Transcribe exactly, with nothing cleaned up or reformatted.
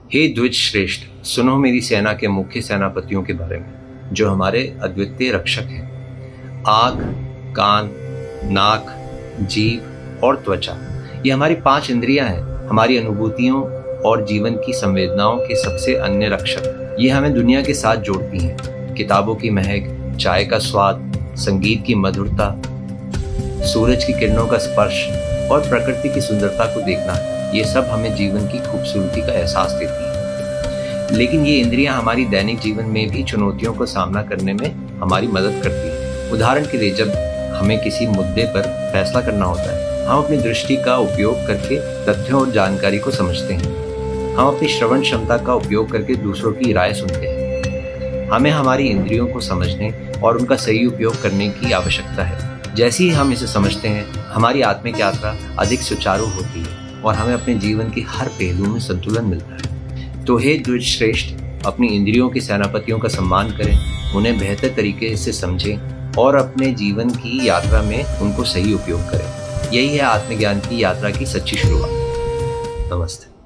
हे द्विज श्रेष्ठ, सुनो मेरी सेना के मुख्य सेनापतियों के बारे में, जो हमारे अद्वितीय रक्षक हैं। आँख, कान, नाक, जीभ और त्वचा, ये हमारी पांच इंद्रियां हैं, हमारी अनुभूतियों और जीवन की संवेदनाओं के सबसे अन्य रक्षक। ये हमें दुनिया के साथ जोड़ती हैं। किताबों की महक, चाय का स्वाद, संगीत की मधुरता, सूरज की किरणों का स्पर्श और प्रकृति की सुंदरता को देखना, ये सब हमें जीवन की खूबसूरती का एहसास देती हैं। लेकिन ये इंद्रियां हमारी दैनिक जीवन में भी चुनौतियों को सामना करने में हमारी मदद करती हैं। उदाहरण के लिए, जब हमें किसी मुद्दे पर फैसला करना होता है, हम अपनी दृष्टि का उपयोग करके तथ्यों और जानकारी को समझते हैं। हम अपनी श्रवण क्षमता का उपयोग करके दूसरों की राय सुनते हैं। हमें हमारी इंद्रियों को समझने और उनका सही उपयोग करने की आवश्यकता है। जैसे ही हम इसे समझते हैं, हमारी आत्मिक यात्रा अधिक सुचारू होती है और हमें अपने जीवन के हर पहलू में संतुलन मिलता है। तो हे द्विज श्रेष्ठ, अपनी इंद्रियों के सेनापतियों का सम्मान करें, उन्हें बेहतर तरीके से समझें और अपने जीवन की यात्रा में उनको सही उपयोग करें। यही है आत्मज्ञान की यात्रा की सच्ची शुरुआत। नमस्ते।